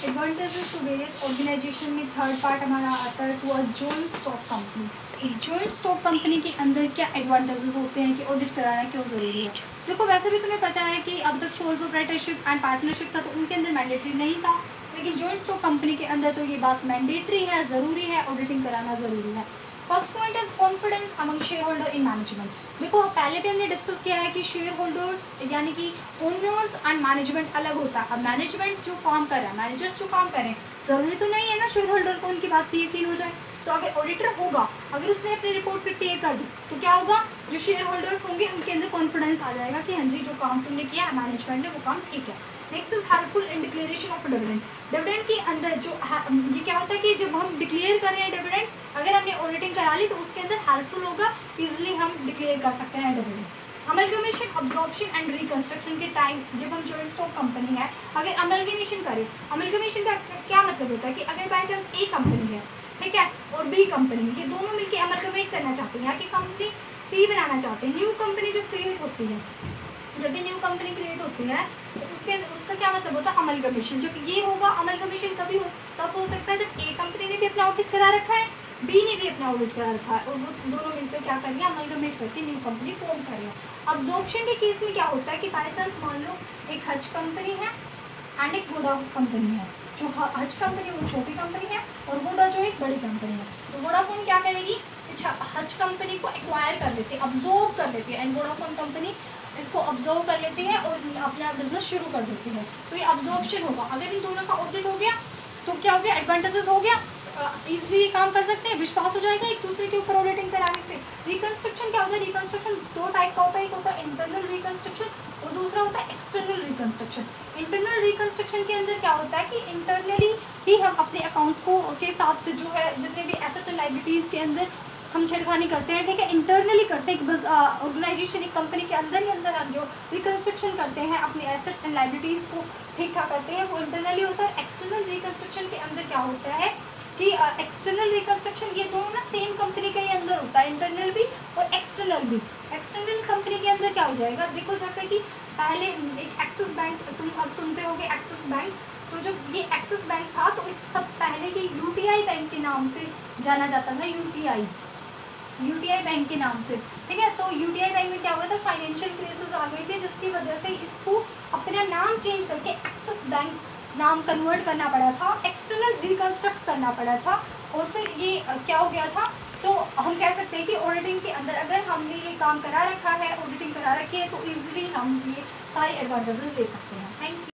Advantages to various organisation में third part हमारा आता है to a joint stock company. एक जॉइंट स्टॉक कंपनी के अंदर क्या एडवांटेजेस होते हैं कि ऑडिट कराना क्यों ज़रूरी है। देखो वैसे भी तुम्हें पता है कि अब तक सोल प्रोप्राइटरशिप एंड पार्टनरशिप था तो उनके अंदर मैंडेटरी नहीं था, लेकिन जॉइंट स्टॉक कंपनी के अंदर तो ये बात मैंडेटरी है, ज़रूरी है, ऑडिटिंग कराना ज़रूरी है। First point is confidence among share holder in management. देखो पहले भी हमने डिस्कस किया है कि शेयर होल्डर्स यानी कि ओनर्स एंड मैनेजमेंट अलग होता है। अब मैनेजमेंट जो काम कर रहा है, मैनेजर्स जो काम कर रहे हैं, ज़रूरी तो नहीं है ना शेयर होल्डर को उनकी बात पे यकीन हो जाए। तो अगर ऑडिटर होगा, अगर उसने अपनी रिपोर्ट प्रिपेयर कर दी तो क्या होगा, जो शेयर होल्डर्स होंगे उनके अंदर कॉन्फिडेंस आ जाएगा कि हाँ जी जो काम तुमने किया है मैनेजमेंट ने वो काम ठीक है। Next is helpful in declaration of dividend. Dividend के अंदर जो ये क्या होता है कि जब हम डिक्लेयर कर रहे हैं डिविडेंड, अगर हमने ऑडिटिंग करा ली तो उसके अंदर हेल्पफुल होगा, इजीली हम डिक्लेयर कर सकते हैं dividend. Amalgamation, absorption and reconstruction के टाइम जब हम जॉइंट स्टॉक कंपनी है अगर अमलगमेशन करें, अमलगमेशन का क्या मतलब होता है कि अगर बाई चांस ए कंपनी है, ठीक है, और बी कंपनी, ये दोनों मिलकर अमलगमेट करना चाहते हैं, कि कंपनी सी बनाना चाहते हैं। न्यू कंपनी जब क्रिएट होती है, जब भी न्यू कंपनी क्रिएट होती है तो उसका क्या मतलब होता है अमलगमेशन। जब ये होगा अमलगमेशन तब हो सकता है जब ए कंपनी ने भी अपना ऑडिट करा रखा है, बी ने भी अपना ऑडिट करा रखा है, और वो दोनों मिलकर क्या करेंगे अमलगमेट करके न्यू कंपनी फॉर्म करेंगे। अब्जॉर्प्शन के केस में क्या होता है कि बाई चांस मान लो एक हज कंपनी है एंड एक वोडा कंपनी है। जो हज कंपनी वो छोटी कंपनी है और वोडा जो एक बड़ी कंपनी है। तो वोडाफोन क्या करेगी, हज कंपनी को एक्वायर कर लेती है, अब्जॉर्ब कर लेती है, एंड वोडाफोन कंपनी इसको ऑब्जर्व कर लेती है और अपना बिजनेस शुरू कर देती है। तो ये ऑब्जॉर्प्शन होगा। अगर इन दोनों का ऑडिट हो गया तो क्या हो गया, एडवांटेजेस हो गया, ईजिली ये काम कर सकते हैं, विश्वास हो जाएगा एक दूसरे के ऊपर ऑडिटिंग कराने से। रिकंस्ट्रक्शन क्या होता है, रिकंस्ट्रक्शन दो टाइप का होता है, एक होता है इंटरनल रिकंस्ट्रक्शन और दूसरा होता है एक्सटर्नल रिकंस्ट्रक्शन। इंटरनल रिकंस्ट्रक्शन के अंदर क्या होता है कि इंटरनली ही हम अपने अकाउंट्स को के साथ जो है जितने भी एसेट्स एंड लायबिलिटीज़ के अंदर हम छेड़खानी करते हैं, ठीक है, इंटरनली करते हैं। एक ऑर्गेनाइजेशन एक कंपनी के अंदर ही अंदर हम जो रिकंस्ट्रक्शन करते हैं अपने एसेट्स एंड लायबिलिटीज़ को ठीक ठाक करते हैं, वो इंटरनली होता है। एक्सटर्नल रिकंस्ट्रक्शन के अंदर क्या होता है कि एक्सटर्नल रिकंस्ट्रक्शन ये दोनों ना सेम कंपनी के ही अंदर होता है, इंटरनल भी और एक्सटर्नल भी। एक्सटर्नल कंपनी के अंदर क्या हो जाएगा, देखो जैसे कि पहले एक एक्सिस बैंक, तुम अब सुनते होगे एक्सिस बैंक, तो जब ये एक्सिस बैंक था तो इस सब पहले की यूटीआई बैंक के नाम से जाना जाता था, यूटीआई बैंक के नाम से, ठीक है। तो यूटीआई बैंक में क्या हुआ था, फाइनेंशियल क्राइसिस आ गई थी जिसकी वजह से इसको अपना नाम चेंज करके एक्सिस बैंक नाम कन्वर्ट करना पड़ा था, एक्सटर्नल रिकंस्ट्रक्ट करना पड़ा था, और फिर ये क्या हो गया था। तो हम कह सकते हैं कि ऑडिटिंग के अंदर अगर हमने ये काम करा रखा है, ऑडिटिंग करा रखी है, तो ईजिली हम ये सारे एडवांटेजेस ले सकते हैं। Thank you.